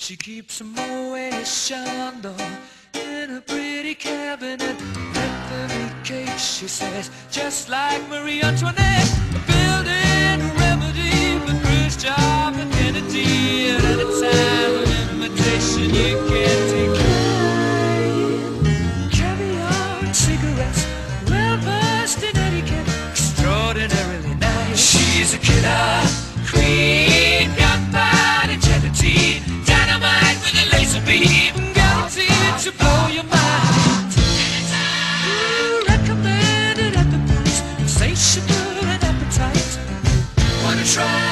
She keeps a Moet Chandon in a pretty cabinet. Peppermint cake, she says, just like Marie Antoinette. Building a remedy for Khrushchev and Kennedy. And at a time of invitation you can't decline. Caviar and cigarettes, well versed in etiquette, extraordinarily nice. She's a killer queen, gunpowder gelatine, dynamite with a laser beam, guaranteed to blow your mind. Recommended at the price, insatiable and appetite. Wanna try?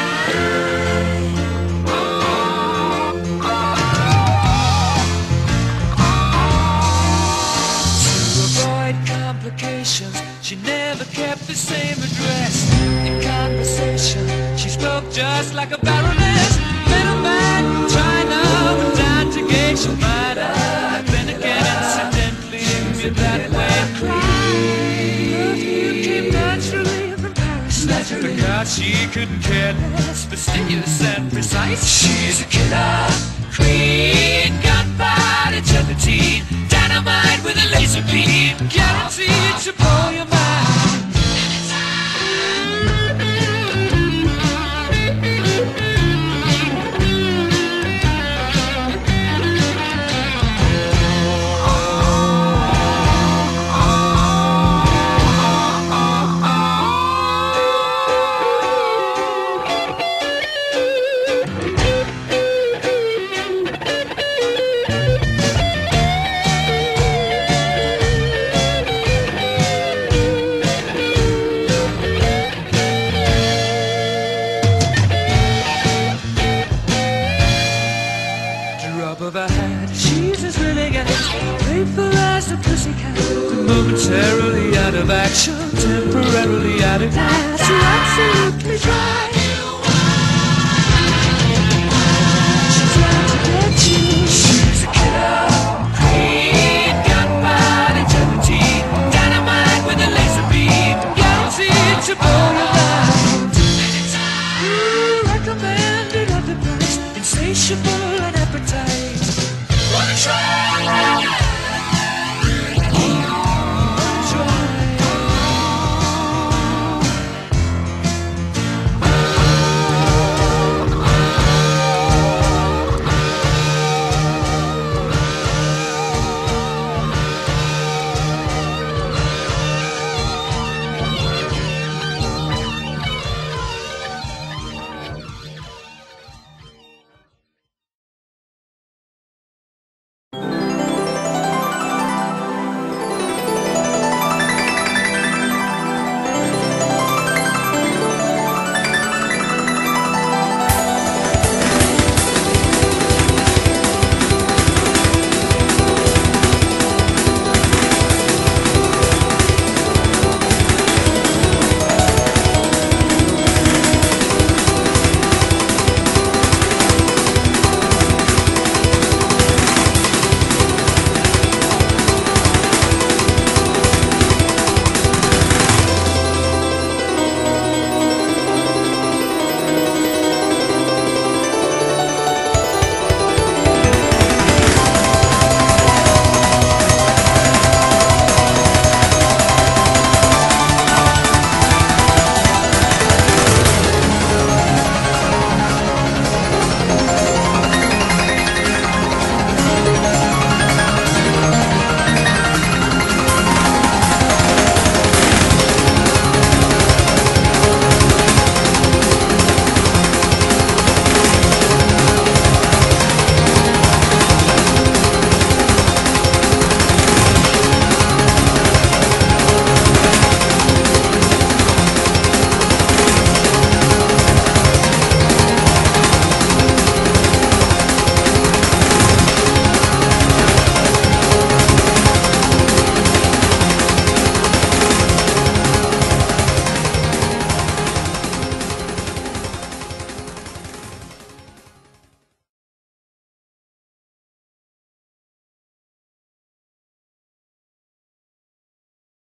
To avoid complications, she never kept the same address. In conversation, she spoke just like a baroness. Middleman, China, went down to gauge your mind. Then again, incidentally, you're that way. Perfume came naturally from Paris. Because she couldn't care less, fastidious and precise. She's a killer queen, gunpowder gelatine, dynamite with a laser beam, guaranteed to blow your mind. Of a hat, she's as willing and faithful as a pussycat. Momentarily out of action, temporarily out of gas. You're absolutely dry. She's out to get you. She's a killer queen, gunpowder gelatine, dynamite with a laser beam, guaranteed to blow your mind. Recommended at the price, insatiable and appetite. Wanna try?